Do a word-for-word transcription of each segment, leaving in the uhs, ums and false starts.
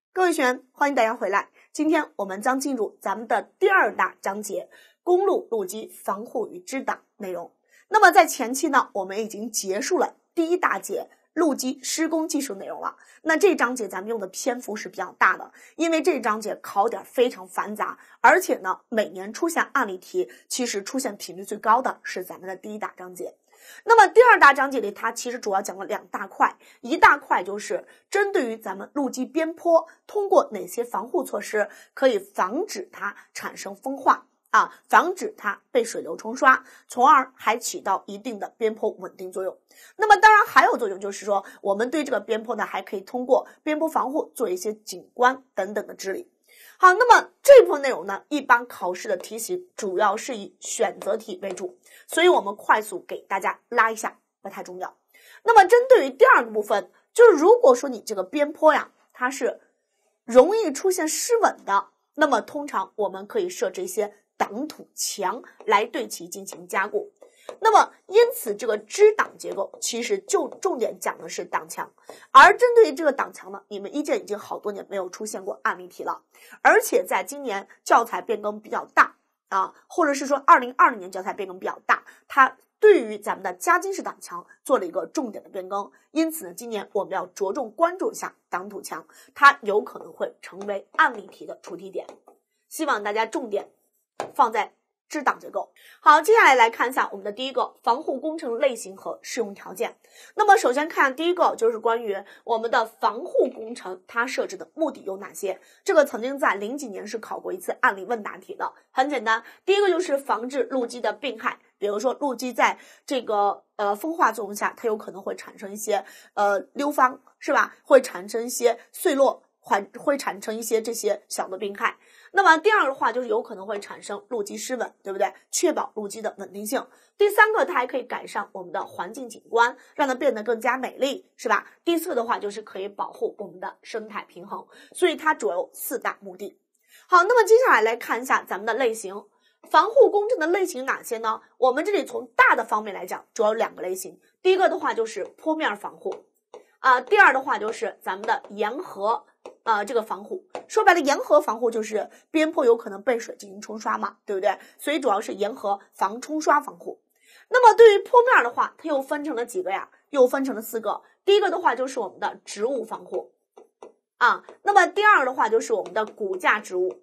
各位学员，欢迎大家回来。今天我们将进入咱们的第二大章节公路路基防护与支挡内容。那么在前期呢，我们已经结束了第一大节路基施工技术内容了。那这章节咱们用的篇幅是比较大的，因为这章节考点非常繁杂，而且呢每年出现案例题，其实出现频率最高的是咱们的第一大章节。那么第二大章节里，它其实主要讲了两大块，一大块就是针对于咱们路基边坡，通过哪些防护措施可以防止它产生风化啊，防止它被水流冲刷，从而还起到一定的边坡稳定作用。那么当然还有作用，就是说我们对这个边坡呢，还可以通过边坡防护做一些景观等等的治理。好，那么这部分内容呢，一般考试的题型主要是以选择题为主，所以我们快速给大家拉一下，不太重要。那么针对于第二个部分，就是如果说你这个边坡呀，它是容易出现失稳的，那么通常我们可以设置一些挡土墙来对其进行加固。那么因此这个支挡结构其实就重点讲的是挡墙，而针对于这个挡墙呢，你们一建已经好多年没有出现过案例题了，而且在今年教材变更比较大啊，或者是说二零二零年教材变更比较大，它对于咱们的夹金式挡墙做了一个重点的变更，因此呢，今年我们要着重关注一下挡土墙，它有可能会成为案例题的出题点，希望大家重点放在支挡结构。好，接下来来看一下我们的第一个防护工程类型和适用条件。那么首先看第一个，就是关于我们的防护工程它设置的目的有哪些，这个曾经在零几年是考过一次案例问答题的，很简单。第一个就是防治路基的病害，比如说路基在这个呃风化作用下，它有可能会产生一些呃溜芳，是吧，会产生一些碎落，会会产生一些这些小的病害。那么第二个的话，就是有可能会产生路基失稳，对不对？确保路基的稳定性。第三个，它还可以改善我们的环境景观，让它变得更加美丽，是吧？第四个的话，就是可以保护我们的生态平衡。所以它主要有四大目的。好，那么接下来来看一下咱们的类型。防护工程的类型哪些呢？我们这里从大的方面来讲，主要有两个类型。第一个的话就是坡面防护啊、呃，第二的话就是咱们的沿河呃，这个防护，说白了，沿河防护就是边坡有可能被水进行冲刷嘛，对不对？所以主要是沿河防冲刷防护。那么对于坡面的话，它又分成了几个呀？又分成了四个。第一个的话就是我们的植物防护啊，那么第二个的话就是我们的骨架植物。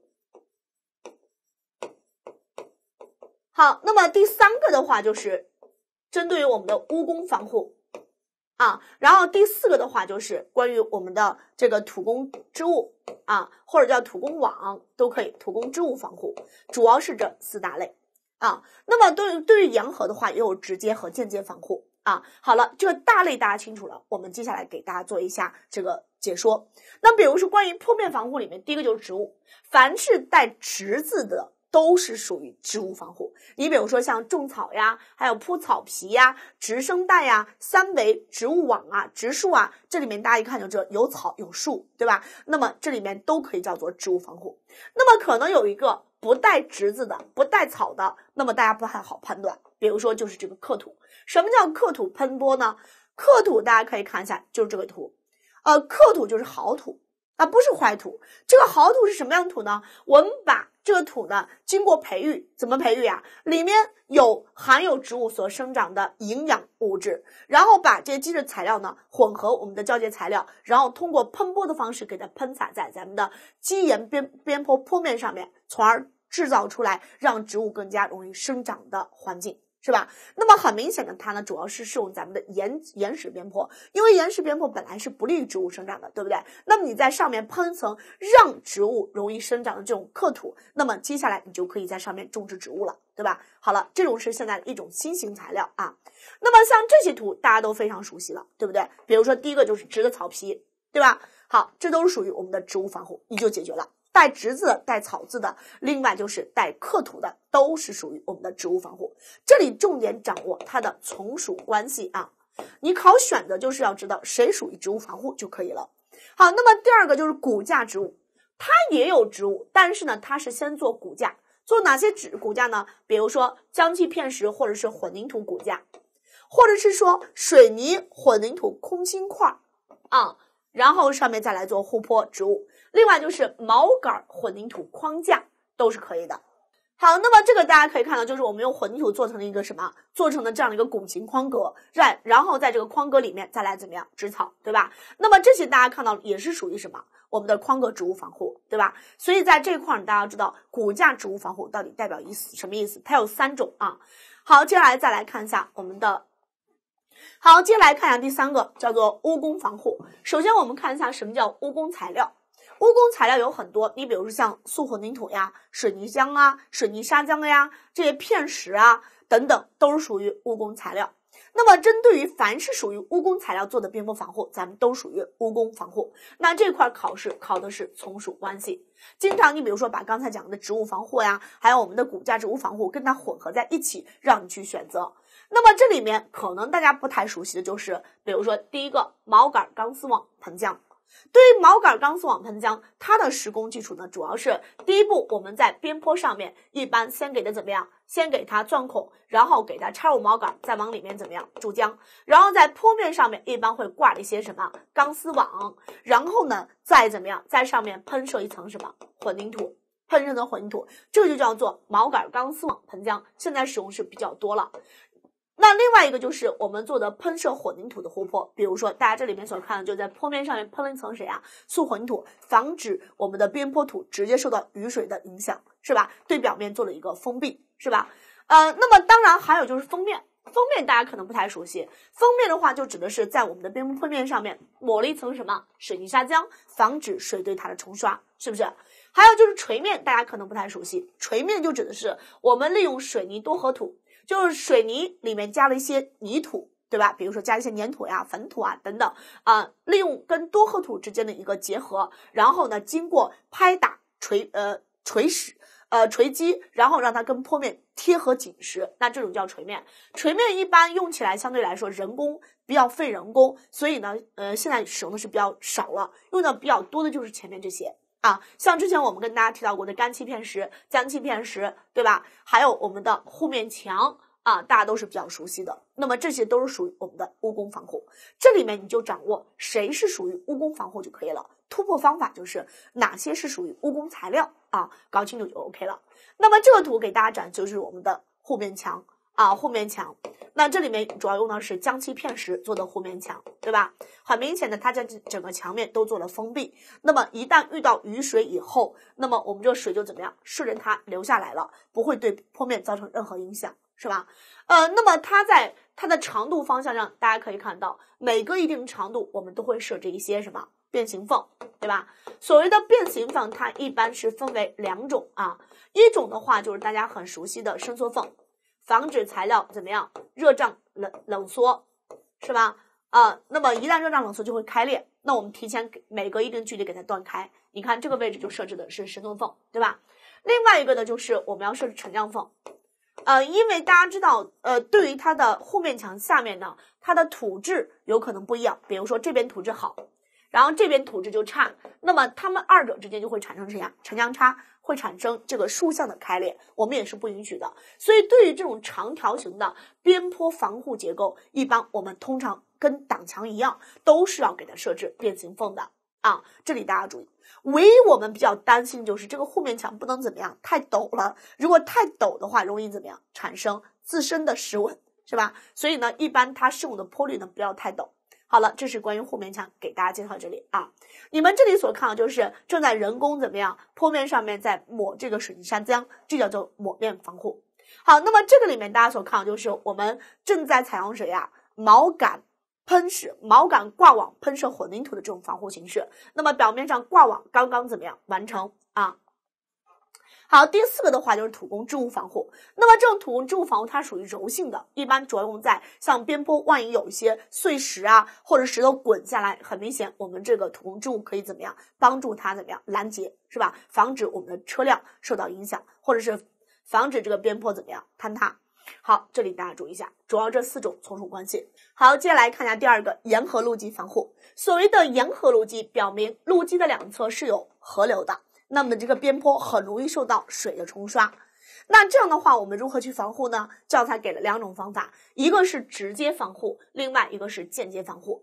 好，那么第三个的话就是针对于我们的蜈蚣防护。啊，然后第四个的话就是关于我们的这个土工织物啊，或者叫土工网都可以，土工织物防护，主要是这四大类啊。那么对于对于沿河的话，也有直接和间接防护啊。好了，这个大类大家清楚了，我们接下来给大家做一下这个解说。那比如说关于坡面防护里面，第一个就是植物，凡是带植字的都是属于植物防护。你比如说像种草呀，还有铺草皮呀，植生带呀，三维植物网啊，植树啊，这里面大家一看就知道有草有树，对吧？那么这里面都可以叫做植物防护。那么可能有一个不带植字的，不带草的，那么大家不太好判断，比如说就是这个刻土。什么叫刻土喷播呢？刻土大家可以看一下，就是这个图，呃，刻土就是好土啊，不是坏土。这个好土是什么样的土呢？我们把这个土呢，经过培育，怎么培育啊？里面有含有植物所生长的营养物质，然后把这些基质材料呢，混合我们的交接材料，然后通过喷播的方式给它喷洒在咱们的基岩边边坡坡面上面，从而制造出来让植物更加容易生长的环境。是吧？那么很明显的，它呢主要是适用咱们的岩岩石边坡，因为岩石边坡本来是不利于植物生长的，对不对？那么你在上面喷层让植物容易生长的这种刻土，那么接下来你就可以在上面种植植物了，对吧？好了，这种是现在的一种新型材料啊。那么像这些图大家都非常熟悉了，对不对？比如说第一个就是植的草皮，对吧？好，这都是属于我们的植物防护，你就解决了。带植字的、带草字的，另外就是带刻土的，都是属于我们的植物防护。这里重点掌握它的从属关系啊。你考选的就是要知道谁属于植物防护就可以了。好，那么第二个就是骨架植物，它也有植物，但是呢，它是先做骨架，做哪些植骨架呢？比如说浆砌片石或者是混凝土骨架，或者是说水泥混凝土空心块啊。 然后上面再来做护坡植物。另外就是毛杆混凝土框架都是可以的。好，那么这个大家可以看到，就是我们用混凝土做成了一个什么？做成了这样的一个拱形框格，然然后在这个框格里面再来怎么样植草，对吧？那么这些大家看到也是属于什么？我们的框格植物防护，对吧？所以在这块大家知道骨架植物防护到底代表意思什么意思？它有三种啊。好，接下来再来看一下我们的。好，接下来看一下第三个，叫做污工防护。首先我们看一下什么叫污工材料。污工材料有很多，你比如说像塑混凝土呀、水泥浆啊、水泥砂浆呀，这些片石啊等等，都是属于污工材料。那么针对于凡是属于污工材料做的边坡防护，咱们都属于污工防护。那这块考试考的是从属关系，经常你比如说把刚才讲的植物防护呀，还有我们的骨架植物防护跟它混合在一起，让你去选择。那么这里面可能大家不太熟悉的就是，比如说第一个毛杆钢丝网喷浆。对于毛杆钢丝网喷浆，它的施工基础呢，主要是第一步我们在边坡上面一般先给它怎么样？先给它钻孔，然后给它插入毛杆，再往里面怎么样注浆，然后在坡面上面一般会挂一些什么钢丝网，然后呢再怎么样在上面喷射一层什么混凝土，喷射层混凝土，这就叫做毛杆钢丝网喷浆，现在使用是比较多了。那另外一个就是我们做的喷射混凝土的护坡，比如说大家这里面所看的，就在坡面上面喷了一层谁啊？塑混凝土，防止我们的边坡土直接受到雨水的影响，是吧？对表面做了一个封闭，是吧？呃，那么当然还有就是封面，封面大家可能不太熟悉，封面的话就指的是在我们的边坡面上面抹了一层什么水泥砂浆，防止水对它的冲刷，是不是？还有就是锤面，大家可能不太熟悉，锤面就指的是我们利用水泥多合土。就是水泥里面加了一些泥土，对吧？比如说加一些粘土呀、粉土啊等等啊、呃，利用跟多合土之间的一个结合，然后呢，经过拍打、锤呃锤石、呃锤击，然后让它跟坡面贴合紧实，那这种叫锤面。锤面一般用起来相对来说人工比较费人工，所以呢，呃，现在使用的是比较少了，用的比较多的就是前面这些。啊，像之前我们跟大家提到过的干漆片石、浆漆片石，对吧？还有我们的护面墙啊，大家都是比较熟悉的。那么这些都是属于我们的污工防护，这里面你就掌握谁是属于污工防护就可以了。突破方法就是哪些是属于污工材料啊，搞清楚就 OK 了。那么这个图给大家展就是我们的护面墙啊，护面墙。那这里面主要用的是浆漆片石做的护面墙，对吧？很明显的，它在整个墙面都做了封闭。那么一旦遇到雨水以后，那么我们这水就怎么样？顺着它流下来了，不会对坡面造成任何影响，是吧？呃，那么它在它的长度方向上，大家可以看到，每隔一定长度，我们都会设置一些什么变形缝，对吧？所谓的变形缝，它一般是分为两种啊，一种的话就是大家很熟悉的伸缩缝。防止材料怎么样热胀冷冷缩，是吧？啊、呃，那么一旦热胀冷缩就会开裂，那我们提前每隔一定距离给它断开。你看这个位置就设置的是伸缩缝，对吧？另外一个呢，就是我们要设置沉降缝。呃，因为大家知道，呃，对于它的护面墙下面呢，它的土质有可能不一样，比如说这边土质好，然后这边土质就差，那么它们二者之间就会产生什么呀？沉降差。会产生这个竖向的开裂，我们也是不允许的。所以对于这种长条形的边坡防护结构，一般我们通常跟挡墙一样，都是要给它设置变形缝的啊。这里大家注意，唯一我们比较担心就是这个护面墙不能怎么样太陡了，如果太陡的话，容易怎么样产生自身的失稳，是吧？所以呢，一般它适用的坡率呢不要太陡。好了，这是关于护面墙给大家介绍这里啊。你们这里所看的就是正在人工怎么样坡面上面在抹这个水泥砂浆，这叫做抹面防护。好，那么这个里面大家所看的就是我们正在采用谁呀？毛杆喷射、毛杆挂网喷射混凝土的这种防护形式。那么表面上挂网刚刚怎么样完成啊？好，第四个的话就是土工织物防护。那么这种土工织物防护它属于柔性的，一般主要用在像边坡，万一有一些碎石啊或者石头滚下来，很明显我们这个土工织物可以怎么样帮助它怎么样拦截，是吧？防止我们的车辆受到影响，或者是防止这个边坡怎么样坍塌。好，这里大家注意一下，主要这四种从属关系。好，接下来看一下第二个沿河路基防护。所谓的沿河路基，表明路基的两侧是有河流的。那么这个边坡很容易受到水的冲刷，那这样的话我们如何去防护呢？教材给了两种方法，一个是直接防护，另外一个是间接防护。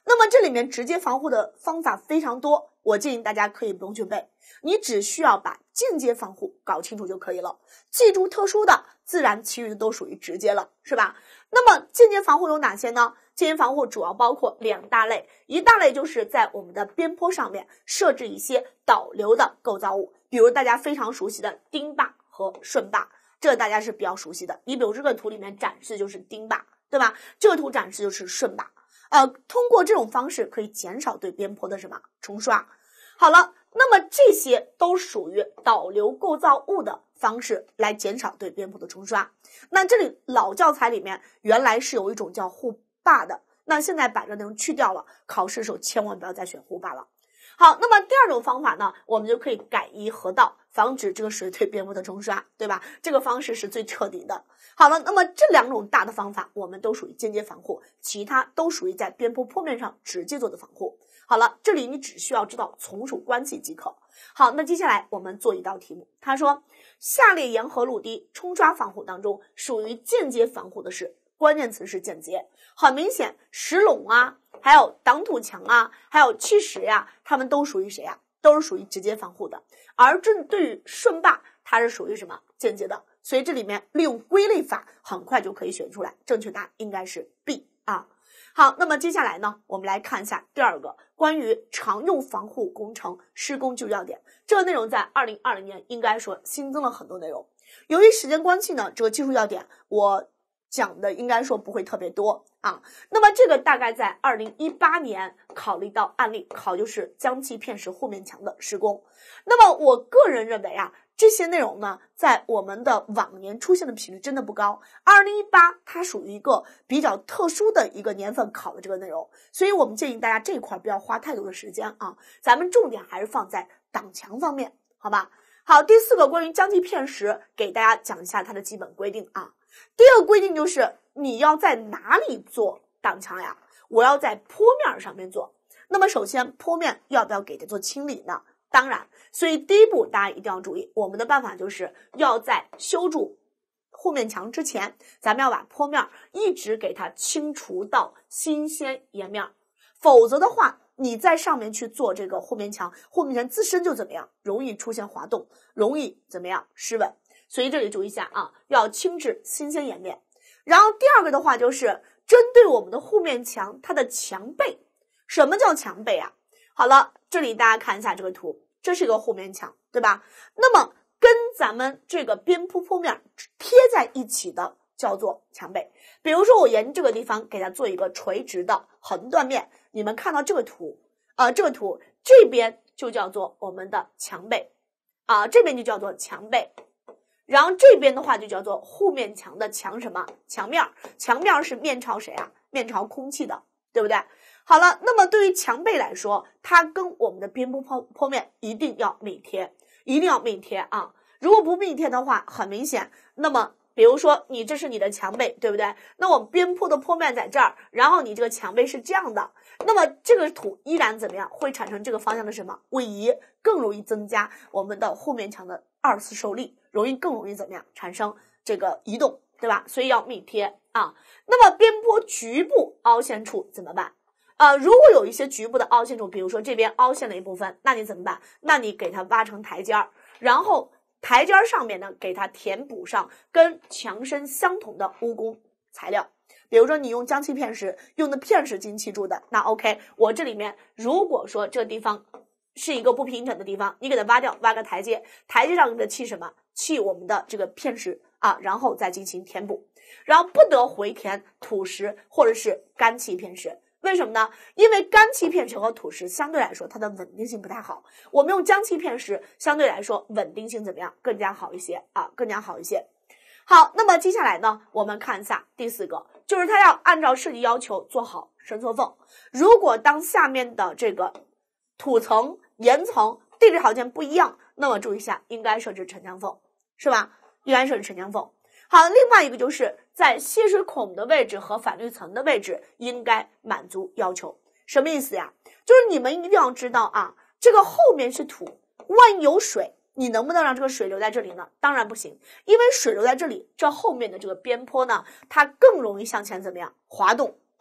那么这里面直接防护的方法非常多，我建议大家可以不用去背，你只需要把间接防护搞清楚就可以了。记住特殊的，自然其余的都属于直接了，是吧？那么间接防护有哪些呢？间接防护主要包括两大类，一大类就是在我们的边坡上面设置一些导流的构造物，比如大家非常熟悉的钉坝和顺坝，这个大家是比较熟悉的。你比如这个图里面展示就是钉坝，对吧？这个图展示就是顺坝。呃，通过这种方式可以减少对边坡的什么冲刷。好了，那么这些都属于导流构造物的方式来减少对边坡的冲刷。那这里老教材里面原来是有一种叫护坝的，那现在把这个内容去掉了，考试的时候千万不要再选护坝了。好，那么第二种方法呢，我们就可以改移河道，防止这个水对边坡的冲刷，对吧？这个方式是最彻底的。好了，那么这两种大的方法我们都属于间接防护，其他都属于在边坡坡面上直接做的防护。好了，这里你只需要知道从属关系即可。好，那接下来我们做一道题目，他说下列沿河陆堤冲刷防护当中属于间接防护的是，关键词是间接。很明显，石垄啊，还有挡土墙啊，还有砌石呀、啊，它们都属于谁啊？都是属于直接防护的。而针对于顺坝，它是属于什么？间接的。所以这里面利用归类法很快就可以选出来，正确答案应该是 B 啊。好，那么接下来呢，我们来看一下第二个关于常用防护工程施工技术要点。这个内容在二零二零年应该说新增了很多内容。由于时间关系呢，这个技术要点我讲的应该说不会特别多啊。那么这个大概在二零一八年考了一道案例，考就是浆砌片石护面墙的施工。那么我个人认为啊，这些内容呢，在我们的往年出现的频率真的不高。二零一八它属于一个比较特殊的一个年份考的这个内容，所以我们建议大家这一块不要花太多的时间啊，咱们重点还是放在挡墙方面，好吧？好，第四个关于浆砌片石，给大家讲一下它的基本规定啊。第二个规定就是你要在哪里做挡墙呀？我要在坡面上面做。那么首先坡面要不要给它做清理呢？当然，所以第一步大家一定要注意，我们的办法就是要在修筑护面墙之前，咱们要把坡面一直给它清除到新鲜岩面，否则的话你在上面去做这个护面墙，护面墙自身就怎么样，容易出现滑动，容易怎么样失稳。所以这里注意一下啊，要清治新鲜岩面。然后第二个的话就是针对我们的护面墙它的墙背。什么叫墙背啊？好了，这里大家看一下这个图，这是一个护面墙，对吧？那么跟咱们这个边坡坡面贴在一起的叫做墙背。比如说我沿这个地方给它做一个垂直的横断面，你们看到这个图呃，这个图这边就叫做我们的墙背啊，这边就叫做墙背，然后这边的话就叫做护面墙的墙什么？墙面。墙面是面朝谁啊？面朝空气的，对不对？好了，那么对于墙背来说，它跟我们的边坡坡坡面一定要密贴，一定要密贴啊！如果不密贴的话，很明显，那么比如说你这是你的墙背，对不对？那我们边坡的坡面在这儿，然后你这个墙背是这样的，那么这个图依然怎么样？会产生这个方向的什么位移，更容易增加我们的护面墙的二次受力，容易更容易怎么样产生这个移动，对吧？所以要密贴啊。那么边坡局部凹陷处怎么办？呃，如果有一些局部的凹陷处，比如说这边凹陷了一部分，那你怎么办？那你给它挖成台阶儿，然后台阶儿上面呢，给它填补上跟墙身相同的污工材料。比如说你用浆砌片石，用的片石进砌筑的，那 OK， 我这里面如果说这个地方是一个不平整的地方，你给它挖掉，挖个台阶，台阶上给它砌什么？砌我们的这个片石啊，然后再进行填补，然后不得回填土石或者是干砌片石。为什么呢？因为干砌片石和土石相对来说它的稳定性不太好，我们用浆砌片石相对来说稳定性怎么样？更加好一些啊，更加好一些。好，那么接下来呢，我们看一下第四个，就是它要按照设计要求做好伸缩缝。如果当下面的这个土层、岩层地质条件不一样，那么注意一下，应该设置沉降缝，是吧？应该设置沉降缝。好，另外一个就是在泄水孔的位置和反滤层的位置应该满足要求。什么意思呀？就是你们一定要知道啊，这个后面是土，万一有水，你能不能让这个水留在这里呢？当然不行，因为水留在这里，这后面的这个边坡呢，它更容易向前怎么样滑动，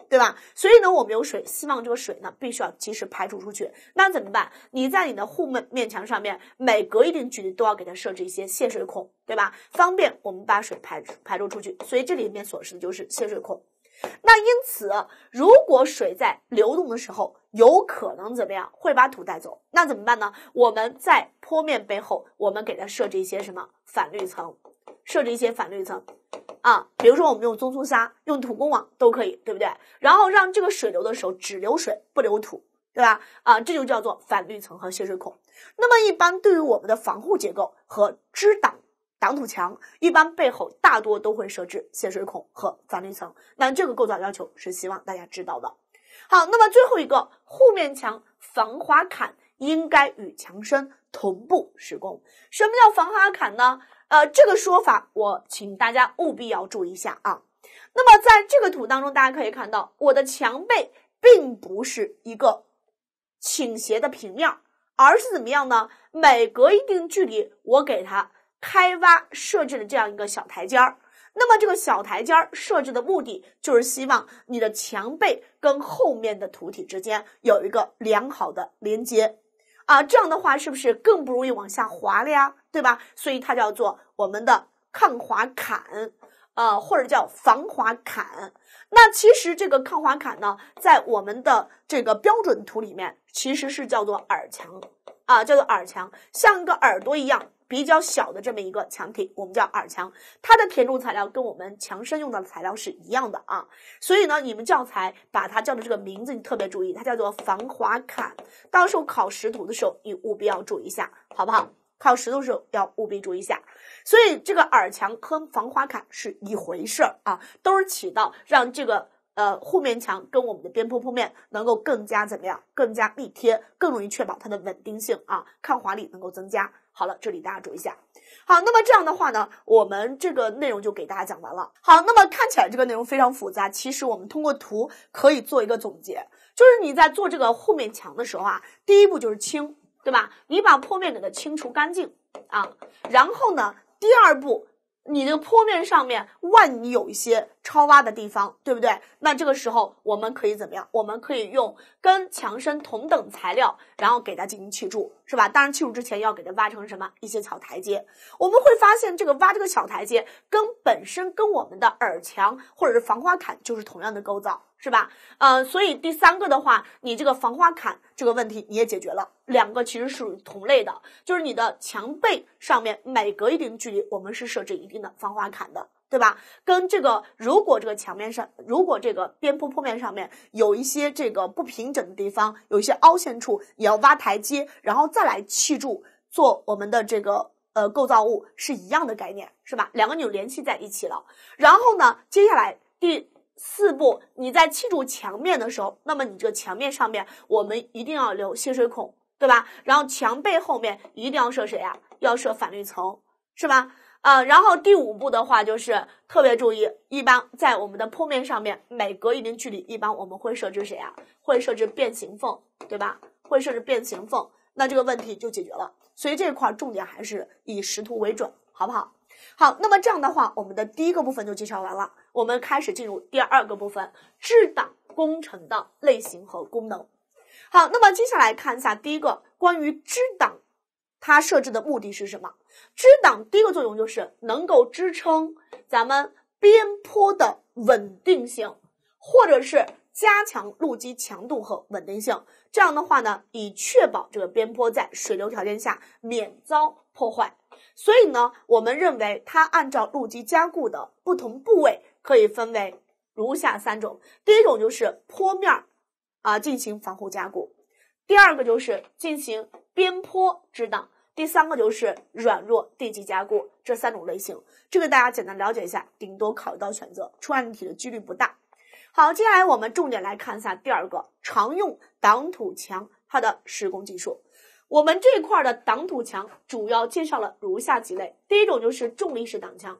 对吧？所以呢，我们有水，希望这个水呢必须要及时排除出去。那怎么办？你在你的护面面墙上面，每隔一定距离都要给它设置一些泄水孔，对吧？方便我们把水排排出出去。所以这里面所示的就是泄水孔。那因此，如果水在流动的时候，有可能怎么样？会把土带走。那怎么办呢？我们在坡面背后，我们给它设置一些什么反滤层？设置一些反滤层啊，比如说我们用棕粗砂、用土工网都可以，对不对？然后让这个水流的时候只流水不流土，对吧？啊，这就叫做反滤层和泄水孔。那么一般对于我们的防护结构和支挡挡土墙，一般背后大多都会设置泄水孔和反滤层。那这个构造要求是希望大家知道的。好，那么最后一个，护面墙防滑坎应该与墙身同步施工。什么叫防滑坎呢？呃，这个说法我请大家务必要注意一下啊。那么在这个图当中，大家可以看到，我的墙背并不是一个倾斜的平面，而是怎么样呢？每隔一定距离，我给它开挖设置了这样一个小台阶儿。那么这个小台阶儿设置的目的，就是希望你的墙背跟后面的土体之间有一个良好的连接。啊，这样的话是不是更不容易往下滑了呀？对吧？所以它叫做我们的抗滑坎，呃，或者叫防滑坎。那其实这个抗滑坎呢，在我们的这个标准图里面，其实是叫做耳墙啊，叫做耳墙，像一个耳朵一样比较小的这么一个墙体，我们叫耳墙。它的填充材料跟我们墙身用到的材料是一样的啊，所以呢，你们教材把它叫的这个名字你特别注意，它叫做防滑坎。到时候考识图的时候，你务必要注意一下，好不好？考识图的时候要务必注意一下。所以这个耳墙和防滑坎是一回事儿啊，都是起到让这个呃护面墙跟我们的边坡坡面能够更加怎么样，更加密贴，更容易确保它的稳定性啊，抗滑力能够增加。好了，这里大家注意一下。好，那么这样的话呢，我们这个内容就给大家讲完了。好，那么看起来这个内容非常复杂，其实我们通过图可以做一个总结，就是你在做这个护面墙的时候啊，第一步就是清，对吧？你把坡面给它清除干净啊，然后呢，第二步，你的坡面上面万一有一些超挖的地方，对不对？那这个时候我们可以怎么样？我们可以用跟墙身同等材料，然后给它进行砌筑，是吧？当然砌筑之前要给它挖成什么一些小台阶。我们会发现这个挖这个小台阶跟本身跟我们的耳墙或者是防滑坎就是同样的构造，是吧？呃，所以第三个的话，你这个防滑坎这个问题你也解决了，两个其实是属于同类的，就是你的墙背上面每隔一定距离，我们是设置一定的防滑坎的，对吧？跟这个如果这个墙面上，如果这个边坡坡面上面有一些这个不平整的地方，有一些凹陷处，也要挖台阶，然后再来砌筑做我们的这个呃构造物是一样的概念，是吧？两个你就联系在一起了。然后呢，接下来第四步，你在砌筑墙面的时候，那么你这个墙面上面我们一定要留泄水孔，对吧？然后墙背后面一定要设谁呀？要设反滤层，是吧？呃，然后第五步的话就是特别注意，一般在我们的坡面上面每隔一定距离，一般我们会设置谁啊？会设置变形缝，对吧？会设置变形缝，那这个问题就解决了。所以这块重点还是以识图为准，好不好？好，那么这样的话，我们的第一个部分就介绍完了，我们开始进入第二个部分，支挡工程的类型和功能。好，那么接下来看一下第一个，关于支挡，它设置的目的是什么？支挡第一个作用就是能够支撑咱们边坡的稳定性，或者是加强路基强度和稳定性。这样的话呢，以确保这个边坡在水流条件下免遭破坏。所以呢，我们认为它按照路基加固的不同部位可以分为如下三种。第一种就是坡面啊进行防护加固，第二个就是进行边坡支挡，第三个就是软弱地基加固，这三种类型，这个大家简单了解一下，顶多考一道选择，出案题的几率不大。好，接下来我们重点来看一下第二个，常用挡土墙它的施工技术。我们这块的挡土墙主要介绍了如下几类，第一种就是重力式挡墙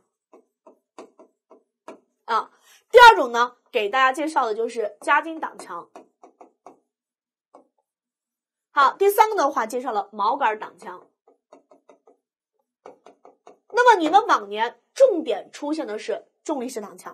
啊，第二种呢，给大家介绍的就是夹筋挡墙。好，第三个的话介绍了锚杆挡墙。那么你们往年重点出现的是重力式挡墙，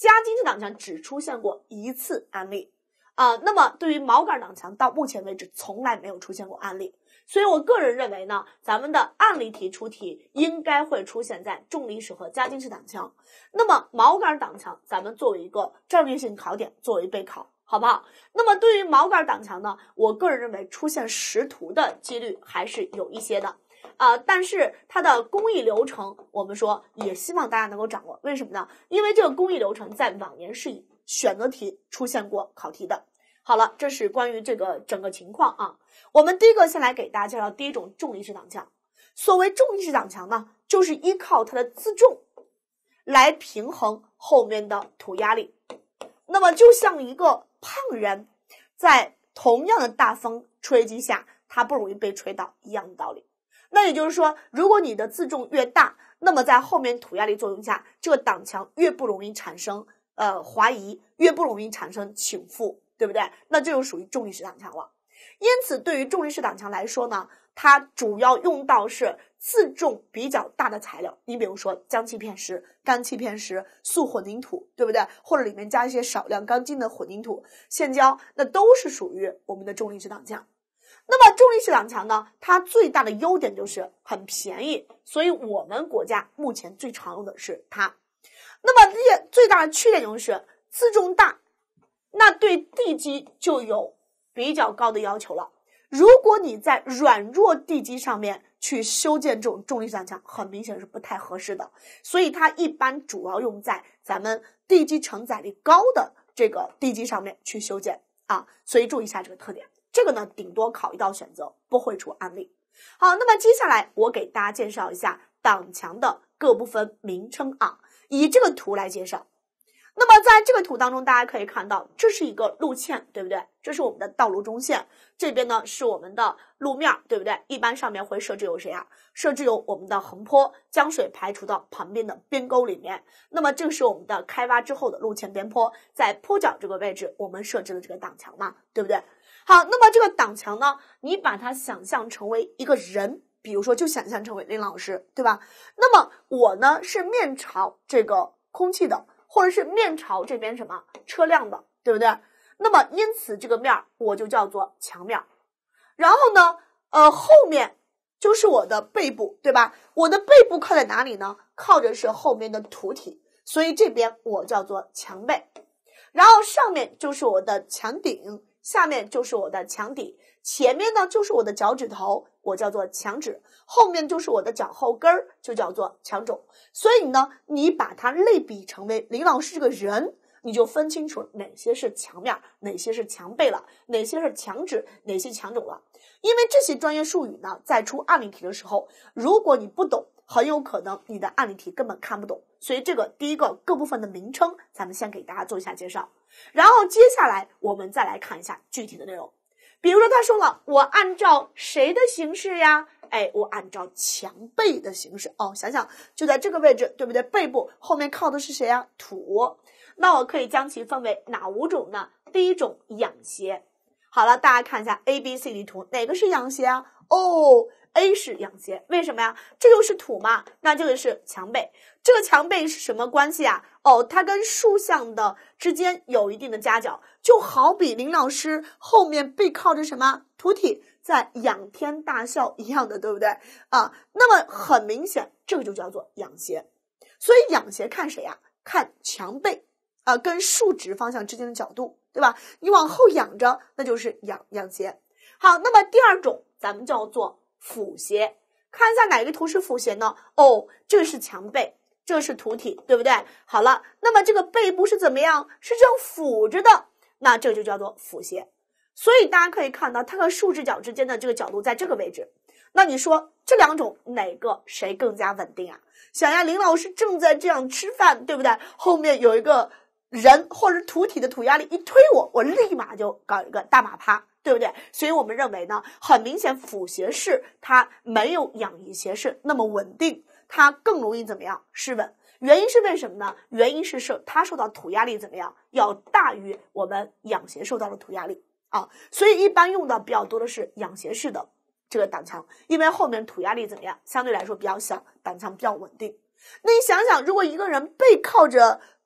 夹金式挡墙只出现过一次案例啊、呃，那么对于毛杆挡墙到目前为止从来没有出现过案例，所以我个人认为呢，咱们的案例题出题应该会出现在重力式和夹金式挡墙。那么毛杆挡墙咱们作为一个战略性考点作为备考，好不好？那么对于毛杆挡墙呢，我个人认为出现识图的几率还是有一些的。呃，但是它的工艺流程，我们说也希望大家能够掌握。为什么呢？因为这个工艺流程在往年是以选择题出现过考题的。好了，这是关于这个整个情况啊。我们第一个先来给大家介绍第一种重力式挡墙。所谓重力式挡墙呢，就是依靠它的自重来平衡后面的土压力。那么就像一个胖人在同样的大风吹击下，他不容易被吹倒一样的道理。那也就是说，如果你的自重越大，那么在后面土压力作用下，这个挡墙越不容易产生呃滑移，越不容易产生倾覆，对不对？那这就属于重力式挡墙了。因此对于重力式挡墙来说呢，它主要用到是自重比较大的材料，你比如说浆气片石、干气片石、素混凝土，对不对？或者里面加一些少量钢筋的混凝土、线胶，那都是属于我们的重力式挡墙。那么重力式挡墙呢，它最大的优点就是很便宜，所以我们国家目前最常用的是它。那么最大的缺点就是自重大，那对地基就有比较高的要求了。如果你在软弱地基上面去修建这种重力式挡墙，很明显是不太合适的，所以它一般主要用在咱们地基承载力高的这个地基上面去修建啊，所以注意一下这个特点。这个呢，顶多考一道选择，不会出案例。好，那么接下来我给大家介绍一下挡墙的各部分名称啊，以这个图来介绍。那么在这个图当中，大家可以看到，这是一个路堑，对不对？这是我们的道路中线，这边呢是我们的路面，对不对？一般上面会设置有谁啊？设置有我们的横坡，将水排除到旁边的边沟里面。那么这是我们的开挖之后的路堑边坡，在坡角这个位置，我们设置了这个挡墙嘛，对不对？好，那么这个挡墙呢，你把它想象成为一个人，比如说就想象成为林老师，对吧？那么我呢是面朝这个空气的，或者是面朝这边什么车辆的，对不对？那么因此这个面我就叫做墙面。然后呢，呃，后面就是我的背部，对吧？我的背部靠在哪里呢？靠着是后面的土体，所以这边我叫做墙背。然后上面就是我的墙顶，下面就是我的墙底，前面呢就是我的脚趾头，我叫做墙趾，后面就是我的脚后跟儿，就叫做墙肘。所以呢，你把它类比成为林老师这个人，你就分清楚哪些是墙面，哪些是墙背了，哪些是墙趾，哪些墙肘了。因为这些专业术语呢，在出案例题的时候，如果你不懂，很有可能你的案例题根本看不懂。所以这个第一个各部分的名称，咱们先给大家做一下介绍。然后接下来我们再来看一下具体的内容。比如说他说了，我按照谁的形式呀？哎，我按照墙背的形式。哦，想想就在这个位置，对不对？背部后面靠的是谁呀？土。那我可以将其分为哪五种呢？第一种仰斜。好了，大家看一下 A B C D 图，哪个是仰斜啊？哦 A 是仰斜，为什么呀？这就是土嘛，那这个是墙背。这个墙背是什么关系啊？哦，它跟竖向的之间有一定的夹角，就好比林老师后面背靠着什么土体，在仰天大笑一样的，对不对啊？那么很明显，这个就叫做仰斜。所以仰斜看谁呀？看墙背啊、呃，跟竖直方向之间的角度，对吧？你往后仰着，那就是仰仰斜。好，那么第二种咱们叫做俯斜。看一下哪个图是俯斜呢？哦，这个是墙背，这个是土体，对不对？好了，那么这个背部是怎么样？是这样俯着的，那这个就叫做俯斜。所以大家可以看到，它和竖直角之间的这个角度在这个位置。那你说这两种哪个谁更加稳定啊？想呀，林老师正在这样吃饭，对不对？后面有一个人或者土体的土压力一推我，我立马就搞一个大马趴，对不对？所以我们认为呢，很明显俯斜式它没有仰移斜式那么稳定，它更容易怎么样？失稳。原因是为什么呢？原因是受它受到土压力怎么样？要大于我们仰斜受到的土压力啊，所以一般用的比较多的是仰斜式的这个挡墙，因为后面土压力怎么样？相对来说比较小，挡墙比较稳定。那你想想，如果一个人背靠着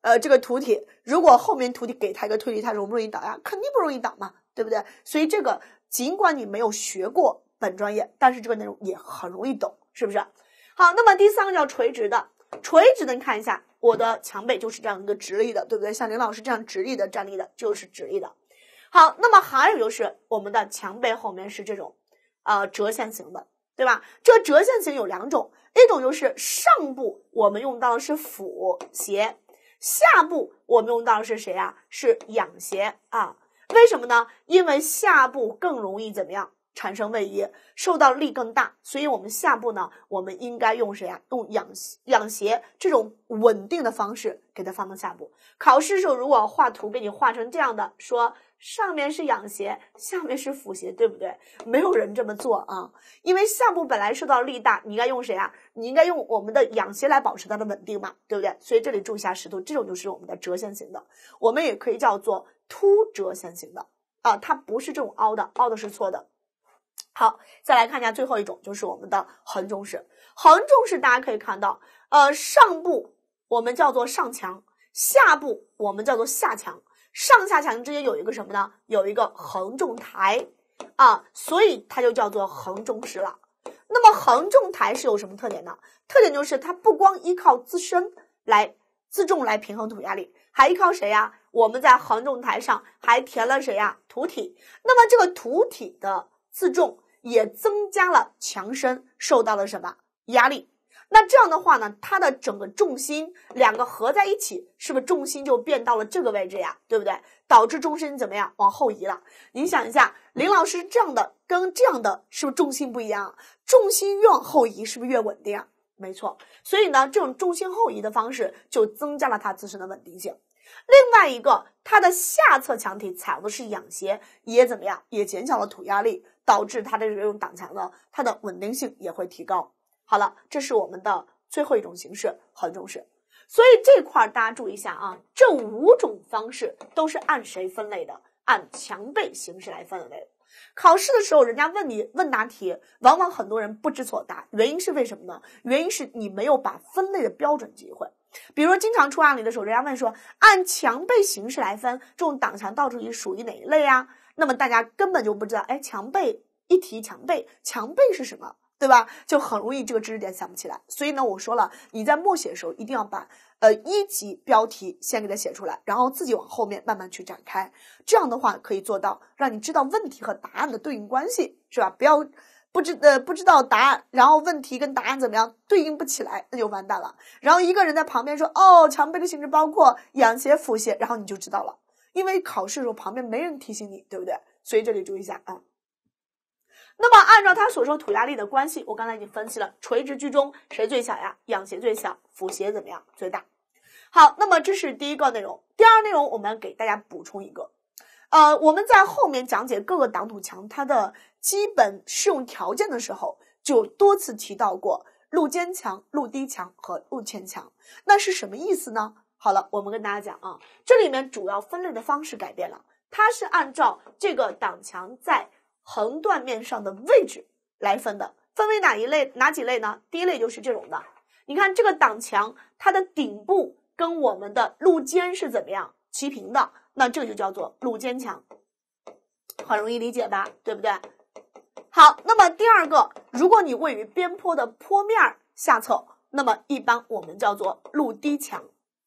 呃这个土体，如果后面土体给它一个推力，它容不容易倒呀？肯定不容易倒嘛，对不对？所以这个尽管你没有学过本专业，但是这个内容也很容易懂，是不是？好，那么第三个叫垂直的，垂直的你看一下，我的墙背就是这样一个直立的，对不对？像林老师这样直立的站立的就是直立的。好，那么还有就是我们的墙背后面是这种呃折线型的，对吧？这个折线型有两种，一种就是上部我们用到的是俯斜，下部我们用到的是谁啊？是仰斜啊。为什么呢？因为下部更容易怎么样产生位移，受到力更大，所以我们下部呢，我们应该用谁啊？用仰仰斜这种稳定的方式给它放到下部。考试的时候如果画图给你画成这样的，说上面是仰斜，下面是俯斜，对不对？没有人这么做啊，因为下部本来受到力大，你应该用谁啊？你应该用我们的仰斜来保持它的稳定嘛，对不对？所以这里注意一下识图，这种就是我们的折线型的，我们也可以叫做凸折线型的啊，它不是这种凹的，凹的是错的。好，再来看一下最后一种，就是我们的横中式。横中式大家可以看到，呃，上部我们叫做上墙，下部我们叫做下墙。上下墙之间有一个什么呢？有一个横重台啊，所以它就叫做横中式了。那么横重台是有什么特点呢？特点就是它不光依靠自身来自重来平衡土压力，还依靠谁呀？我们在横重台上还填了谁呀？土体。那么这个土体的自重也增加了墙身受到了什么压力？那这样的话呢，它的整个重心两个合在一起，是不是重心就变到了这个位置呀？对不对？导致重心怎么样？往后移了。你想一下，林老师这样的跟这样的是不是重心不一样？重心越往后移，是不是越稳定啊？没错。所以呢，这种重心后移的方式就增加了它自身的稳定性。另外一个，它的下侧墙体采用的是仰斜，也怎么样？也减小了土压力，导致它的这种挡墙呢，它的稳定性也会提高。好了，这是我们的最后一种形式，横中式。所以这块大家注意一下啊，这五种方式都是按谁分类的？按墙背形式来分类。考试的时候，人家问你问答题，往往很多人不知所答，原因是为什么呢？原因是你没有把分类的标准记会。比如说经常出案例的时候，人家问说按墙背形式来分，这种挡墙倒柱仪属于哪一类啊？那么大家根本就不知道，哎，墙背一提墙背，墙背是什么？对吧？就很容易这个知识点想不起来。所以呢，我说了，你在默写的时候一定要把呃一级标题先给它写出来，然后自己往后面慢慢去展开。这样的话可以做到让你知道问题和答案的对应关系，是吧？不要不知呃不知道答案，然后问题跟答案怎么样对应不起来，那就完蛋了。然后一个人在旁边说，哦，墙背的形式包括仰斜、俯斜，然后你就知道了。因为考试的时候旁边没人提醒你，对不对？所以这里注意一下啊。那么按照它所受土压力的关系，我刚才已经分析了，垂直居中谁最小呀？仰斜最小，俯斜怎么样？最大。好，那么这是第一个内容。第二内容我们给大家补充一个，呃，我们在后面讲解各个挡土墙它的基本适用条件的时候，就多次提到过路肩墙、路低墙和路欠墙。那是什么意思呢？好了，我们跟大家讲啊，这里面主要分类的方式改变了，它是按照这个挡墙在横断面上的位置来分的，分为哪一类哪几类呢？第一类就是这种的，你看这个挡墙它的顶部跟我们的路肩是怎么样齐平的，那这就叫做路肩墙，很容易理解吧，对不对？好，那么第二个，如果你位于边坡的坡面下侧，那么一般我们叫做路低墙。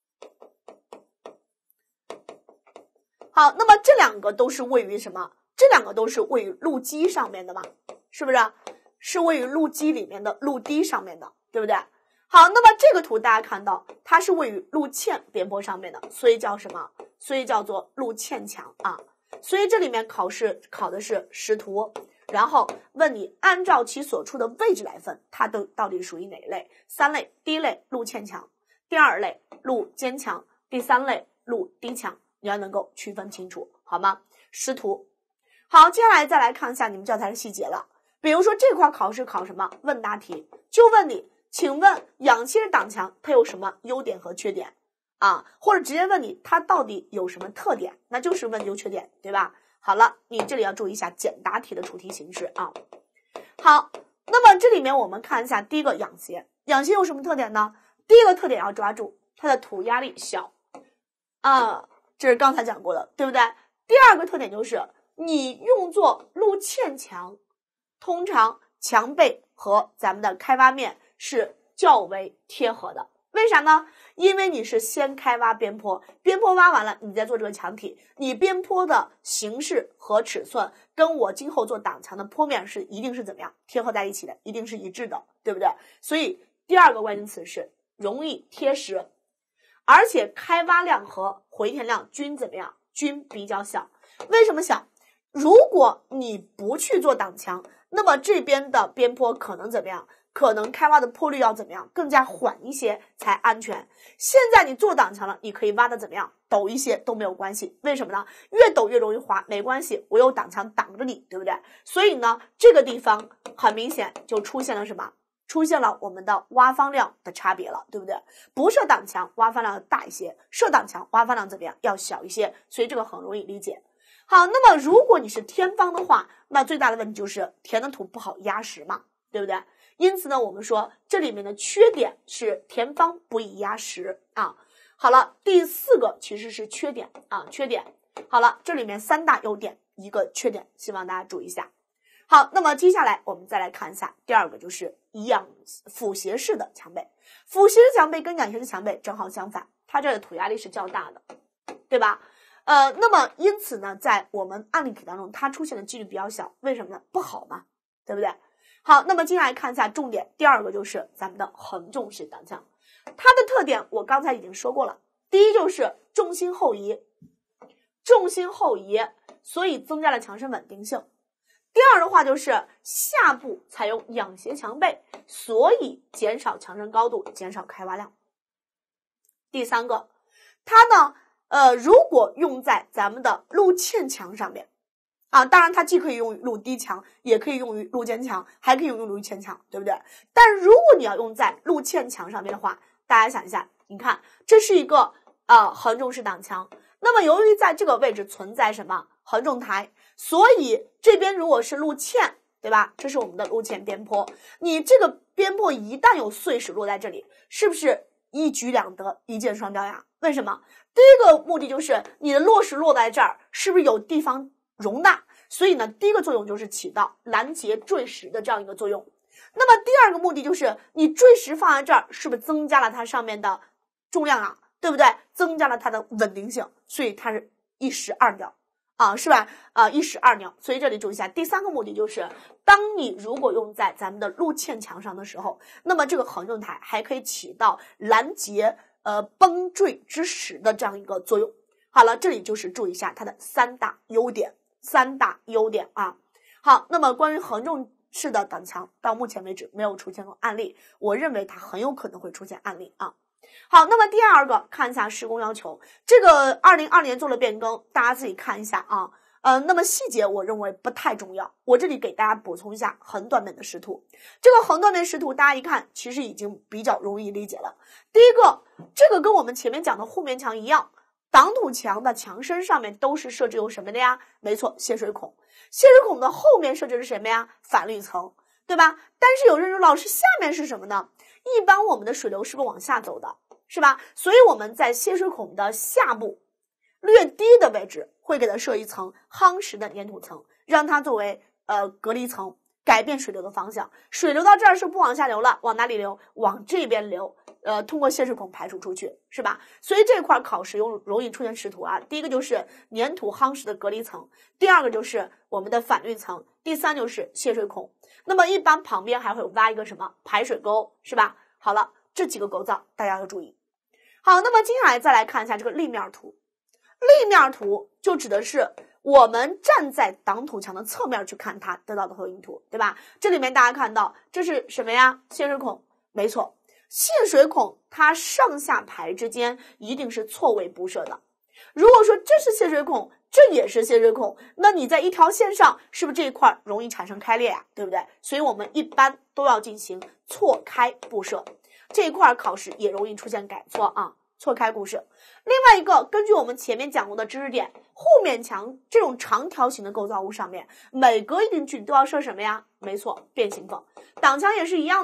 好，那么这两个都是位于什么？这两个都是位于路基上面的嘛，是不是？是位于路基里面的路低上面的，对不对？好，那么这个图大家看到，它是位于路欠边坡上面的，所以叫什么？所以叫做路欠墙啊。所以这里面考试考的是识图，然后问你按照其所处的位置来分，它都到底属于哪一类？三类，第一类路欠墙，第二类路肩墙，第三类路低墙，你要能够区分清楚，好吗？识图。好，接下来再来看一下你们教材的细节了。比如说这块考试考什么？问答题，就问你，请问仰斜挡墙它有什么优点和缺点啊？或者直接问你它到底有什么特点？那就是问优缺点，对吧？好了，你这里要注意一下简答题的出题形式啊。好，那么这里面我们看一下第一个仰斜，仰斜有什么特点呢？第一个特点要抓住，它的土压力小， 啊，这是刚才讲过的，对不对？第二个特点就是你用作路堑墙，通常墙背和咱们的开挖面是较为贴合的。为啥呢？因为你是先开挖边坡，边坡挖完了，你再做这个墙体，你边坡的形式和尺寸跟我今后做挡墙的坡面是一定是怎么样贴合在一起的，一定是一致的，对不对？所以第二个关键词是容易贴实，而且开挖量和回填量均怎么样？均比较小。为什么小？如果你不去做挡墙，那么这边的边坡可能怎么样？可能开挖的坡率要怎么样？更加缓一些才安全。现在你做挡墙了，你可以挖的怎么样？陡一些都没有关系。为什么呢？越陡越容易滑，没关系，我有挡墙挡着你，对不对？所以呢，这个地方很明显就出现了什么？出现了我们的挖方量的差别了，对不对？不设挡墙挖方量要大一些，设挡墙挖方量怎么样？要小一些，所以这个很容易理解。好，那么如果你是填方的话，那最大的问题就是填的土不好压实嘛，对不对？因此呢，我们说这里面的缺点是填方不易压实啊。好了，第四个其实是缺点啊，缺点。好了，这里面三大优点，一个缺点，希望大家注意一下。好，那么接下来我们再来看一下第二个，就是仰俯斜式的墙背。俯斜式墙背跟仰斜式墙背正好相反，它这的土压力是较大的，对吧？呃，那么因此呢，在我们案例题当中，它出现的几率比较小，为什么呢？不好嘛，对不对？好，那么接下来看一下重点，第二个就是咱们的横重式挡墙，它的特点我刚才已经说过了。第一就是重心后移，重心后移，所以增加了墙身稳定性。第二的话就是下部采用仰斜墙背，所以减少墙身高度，减少开挖量。第三个，它呢，呃，如果用在咱们的路堑墙上面。啊，当然它既可以用于路低墙，也可以用于路肩墙，还可以用于路堑墙，对不对？但如果你要用在路堑墙上面的话，大家想一下，你看这是一个呃横重式挡墙，那么由于在这个位置存在什么横重台，所以这边如果是路堑，对吧？这是我们的路堑边坡，你这个边坡一旦有碎石落在这里，是不是一举两得，一箭双雕呀？为什么？第一个目的就是你的落石落在这儿，是不是有地方容纳？所以呢，第一个作用就是起到拦截坠石的这样一个作用。那么第二个目的就是你坠石放在这儿，是不是增加了它上面的重量啊？对不对？增加了它的稳定性，所以它是一石二鸟啊，是吧？啊，一石二鸟。所以这里注意一下，第三个目的就是，当你如果用在咱们的路堑墙上的时候，那么这个横重台还可以起到拦截呃崩坠之时的这样一个作用。好了，这里就是注意一下它的三大优点。三大优点啊，好，那么关于横重式的挡墙，到目前为止没有出现过案例，我认为它很有可能会出现案例啊。好，那么第二个看一下施工要求，这个二零二年做了变更，大家自己看一下啊。呃，那么细节我认为不太重要，我这里给大家补充一下横断面的视图。这个横断面视图大家一看，其实已经比较容易理解了。第一个，这个跟我们前面讲的护面墙一样。挡土墙的墙身上面都是设置有什么的呀？没错，泄水孔。泄水孔的后面设置是什么呀？反滤层，对吧？但是有人说老师下面是什么呢？一般我们的水流是不是往下走的，是吧？所以我们在泄水孔的下部略低的位置会给它设一层夯实的粘土层，让它作为呃隔离层，改变水流的方向。水流到这儿是不往下流了，往哪里流？往这边流。呃，通过泄水孔排除出去，是吧？所以这块考试容容易出现视图啊。第一个就是粘土夯实的隔离层，第二个就是我们的反滤层，第三就是泄水孔。那么一般旁边还会挖一个什么排水沟，是吧？好了，这几个构造大家要注意。好，那么接下来再来看一下这个立面图。立面图就指的是我们站在挡土墙的侧面去看它得到的投影图，对吧？这里面大家看到这是什么呀？泄水孔，没错。泄水孔它上下排之间一定是错位布设的。如果说这是泄水孔，这也是泄水孔，那你在一条线上，是不是这一块容易产生开裂呀？对不对？所以我们一般都要进行错开布设，这一块考试也容易出现改错啊。错开布设。另外一个，根据我们前面讲过的知识点，护面墙这种长条形的构造物上面，每隔一定距离都要设什么呀？没错，变形缝。挡墙也是一样的。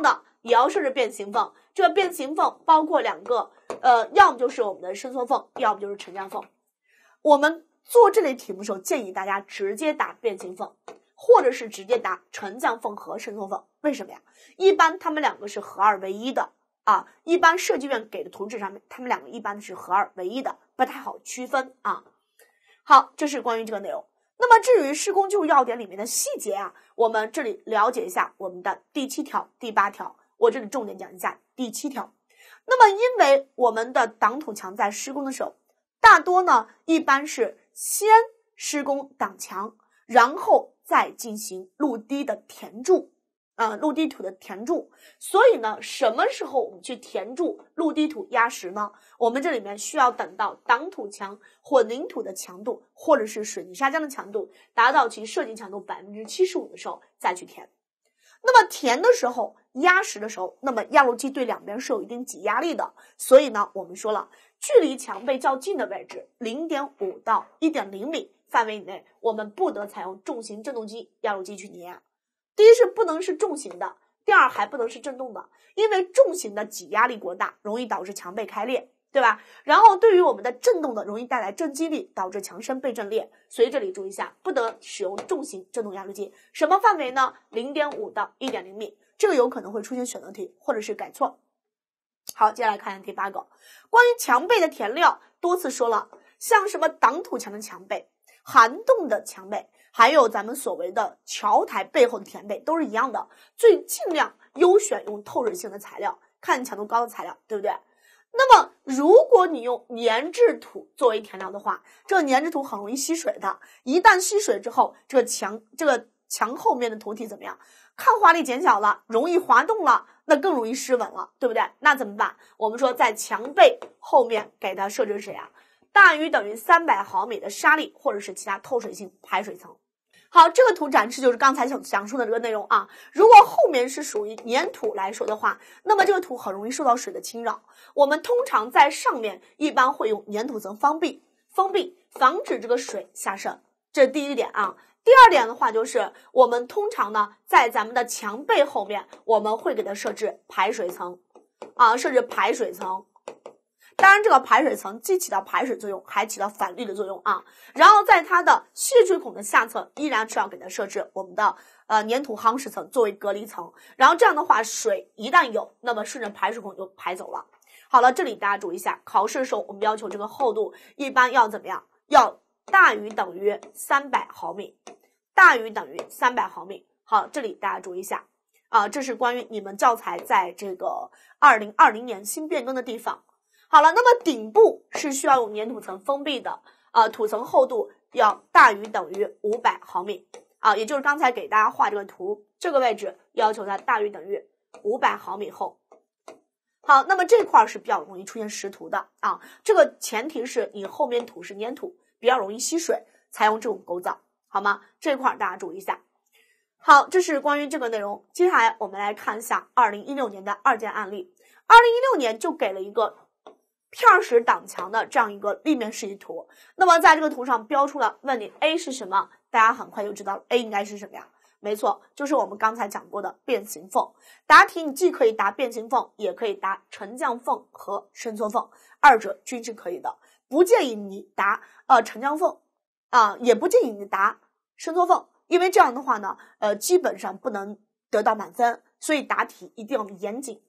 也要设置变形缝。这个变形缝包括两个，呃，要么就是我们的伸缩缝，要么就是沉降缝。我们做这类题目的时候，建议大家直接打变形缝，或者是直接打沉降缝和伸缩缝。为什么呀？一般它们两个是合二为一的啊。一般设计院给的图纸上面，它们两个一般是合二为一的，不太好区分啊。好，这是关于这个内容。那么至于施工技术要点里面的细节啊，我们这里了解一下我们的第七条、第八条。我这里重点讲一下第七条。那么因为我们的挡土墙在施工的时候，大多呢一般是先施工挡墙，然后再进行陆堤的填筑，呃，陆堤土的填筑。所以呢，什么时候我们去填筑陆堤土压实呢？我们这里面需要等到挡土墙混凝土的强度或者是水泥砂浆的强度达到其设计强度 百分之七十五 的时候再去填。那么填的时候，压实的时候，那么压路机对两边是有一定挤压力的，所以呢，我们说了，距离墙背较近的位置 零点五 到 一点零 米范围以内，我们不得采用重型振动机压路机去碾压。第一是不能是重型的，第二还不能是振动的，因为重型的挤压力过大，容易导致墙背开裂，对吧？然后对于我们的振动的，容易带来震击力，导致墙身被震裂。所以这里注意一下，不得使用重型振动压路机。什么范围呢？ 零点五 到 一点零 米，这个有可能会出现选择题或者是改错。好，接下来看一下第八个，关于墙背的填料，多次说了，像什么挡土墙的墙背、涵洞的墙背，还有咱们所谓的桥台背后的填背都是一样的，最尽量优选用透水性的材料，看强度高的材料，对不对？那么如果你用粘质土作为填料的话，这个粘质土很容易吸水的，一旦吸水之后，这个墙这个墙后面的土体怎么样？抗滑力减小了，容易滑动了，那更容易失稳了，对不对？那怎么办？我们说在墙背后面给它设置谁啊？大于等于三百毫米的沙粒或者是其他透水性排水层。好，这个图展示就是刚才想讲述的这个内容啊。如果后面是属于粘土来说的话，那么这个土很容易受到水的侵扰。我们通常在上面一般会用粘土层封闭，封闭防止这个水下渗，这是第一点啊。第二点的话就是我们通常呢在咱们的墙背后面，我们会给它设置排水层啊，设置排水层。当然这个排水层既起到排水作用，还起到反滤的作用啊。然后在它的泄水孔的下侧依然是要给它设置我们的呃粘土夯实层作为隔离层，然后这样的话水一旦有，那么顺着排水孔就排走了。好了，这里大家注意一下，考试的时候我们要求这个厚度一般要怎么样？要大于等于三百毫米，大于等于三百毫米。好，这里大家注意一下啊，这是关于你们教材在这个二零二零年新变更的地方。好了，那么顶部是需要用粘土层封闭的，呃，土层厚度要大于等于五百毫米啊，也就是刚才给大家画这个图，这个位置要求它大于等于五百毫米厚。好，那么这块是比较容易出现识图的啊，这个前提是你后面土是粘土，比较容易吸水，采用这种构造，好吗？这块大家注意一下。好，这是关于这个内容。接下来我们来看一下二零一六年的二件案例。二零一六年就给了一个片石挡墙的这样一个立面示意图，那么在这个图上标出了，问你 A 是什么，大家很快就知道 A 应该是什么呀？没错，就是我们刚才讲过的变形缝。答题你既可以答变形缝，也可以答沉降缝和伸缩缝，二者均是可以的。不建议你答呃沉降缝啊、呃，也不建议你答伸缩缝，因为这样的话呢，呃，基本上不能得到满分。所以答题一定要严谨